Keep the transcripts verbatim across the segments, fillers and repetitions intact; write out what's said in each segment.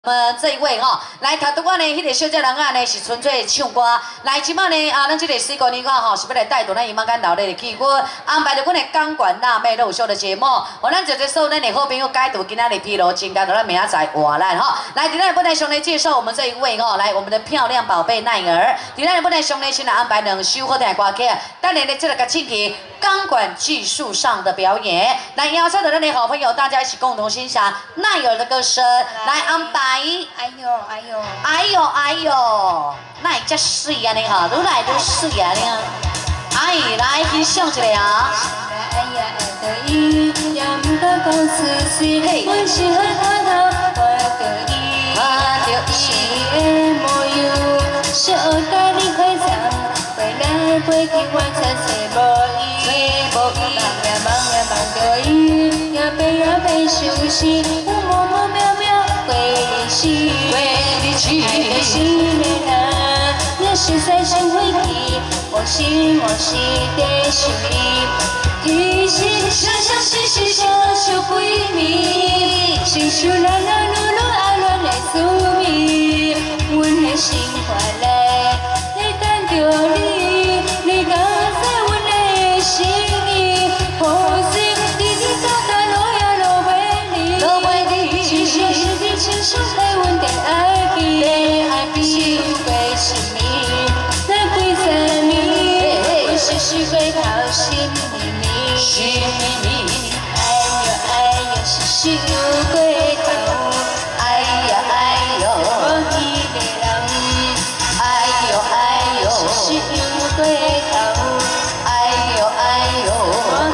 我们这一位哈、哦，来头拄我呢，迄个小姐人啊呢是纯粹唱歌，来即摆呢啊，咱这个四个年歌吼是要来带动咱姨妈跟老弟去，我安排着阮的钢管辣妹肉秀的节目，互咱直接受咱的好朋友解读今仔日疲劳，增加到咱明仔载活咱哈。来，伫咱的本台上来介绍我们这一位哈、哦，来我们的漂亮宝贝奈儿，伫咱的本台上来先来安排两首好听的歌曲，等下呢这个个请去钢管技术上的表演，来邀请到咱的好朋友，大家一起共同欣赏奈儿的歌声，来安排。 哎呦哎呦， 哎呦哎呦，那会遮水安尼哈，愈来愈水安尼啊！哎，来欣赏一下啊！ 哎呀爱着伊，也毋敢讲出声，阮是好看头，我着伊， 我着伊的模样，小甲你开场，飞来飞去我猜找无伊，无伊，梦呀梦呀梦着伊，也飞呀飞想死，我默默渺渺。为你去， 为你去， 爱的心的人，若实在想回去，我心我心的想伊，提醒想想是是小小闺蜜，心事啦啦噜噜爱恋的滋味，阮的心怀来，来等着你，你敢知阮的心意，可惜你你早早落呀落袂离， 落袂离。 亲手在阮的爱边，心归心意，那几十年，我时时回头心秘密， 心秘密。 哎呦哎呦，是想过头， 哎呀哎呦， 我迄个人， 哎呦哎呦， 是想过头， 哎呦哎呦， 我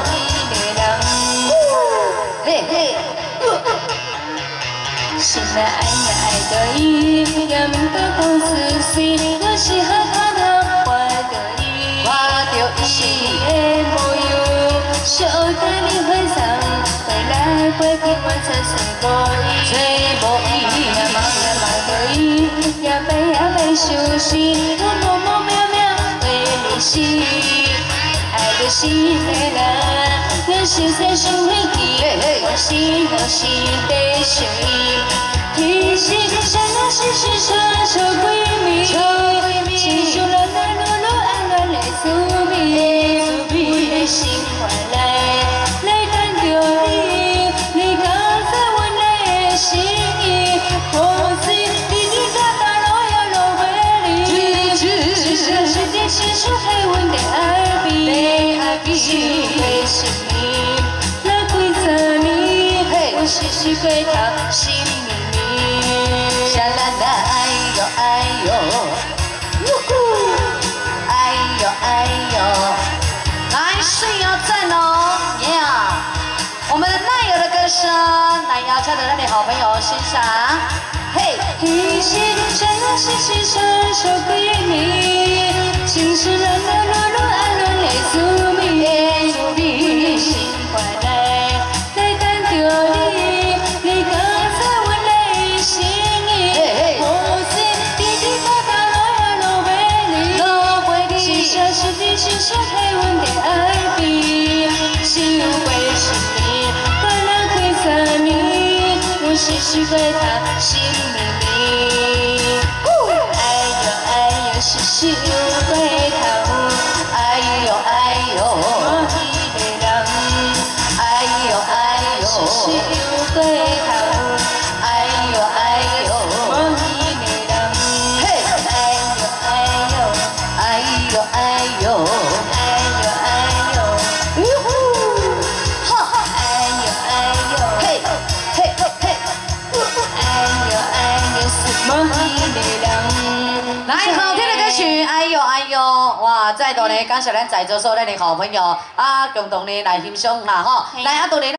迄个人， 嘿嘿。 心内爱呀爱着伊，也毋敢讲出声，我是好看头，我着伊， 我着伊， 伊的模样，小甲你回场，飞来飞去我猜找无伊， 找无伊， 也梦也梦着伊，也飞也飞想死，我默默渺渺为你死，爱着心的人。若实在想回去，我心我心的想伊，提醒想那是是小小闺蜜，心事啦啦噜噜爱恋的滋味，阮的心怀来，来等着你，你敢知阮的心意？可惜你你早早落呀落袂离，是是是的亲手在阮的耳边，心归心。时时回头心秘密， 沙啦啦，哎呦哎呦，呜呼，哎呦哎呦，来水要赞哦，耶！我们的奈友的歌声，来邀请到咱的好朋友欣赏，嘿， 提醒想那是是小小闺蜜，心事啦啦噜噜爱恋的滋味， 滋味， 心怀来，来等着你。心手在阮的耳边，心归心意，过了几十年，我时时回头心秘密。哎呦哎呦，是想回头， 哎呦哎呦， 我迄个人， 哎呦哎呦， 是想回头， 哎呦哎呦， 我迄个人， 嘿， 哎呦哎呦， 哎呦哎呦。来，好听的歌曲，哎呦哎呦，哇！再度呢，感谢咱在座所有的好朋友啊，共同呢来欣赏啦吼。来，啊，当然。